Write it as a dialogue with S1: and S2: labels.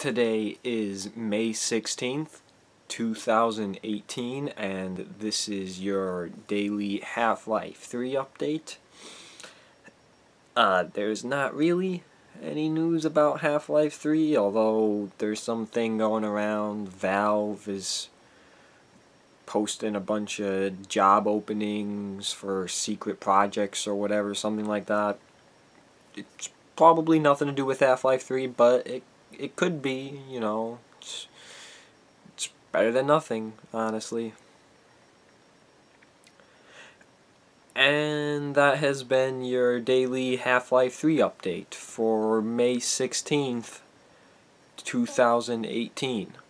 S1: Today is May 16th, 2018, and this is your daily Half-Life 3 update. There's not really any news about Half-Life 3, although there's something going around. Valve is posting a bunch of job openings for secret projects or whatever, something like that. It's probably nothing to do with Half-Life 3, but it could be, you know. It's better than nothing, honestly. And that has been your daily Half-Life 3 update for May 16th, 2018.